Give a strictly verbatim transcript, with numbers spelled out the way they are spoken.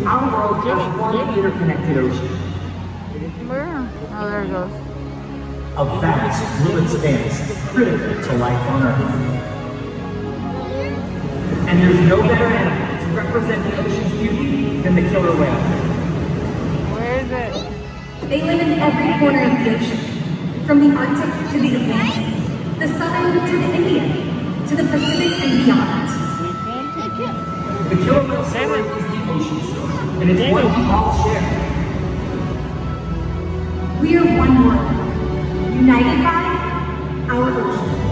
Our world has one interconnected ocean. Where? Oh, there it goes. A vast blue expanse critical to life on Earth. And there's no better animal to represent the ocean's beauty than the killer whale. Where is it? They live in every corner of the ocean, from the Arctic to the Atlantic, the Southern to the Indian, to the Pacific and beyond. The killer whale story is the ocean story, and it's one we all share. We are one world, united by our ocean.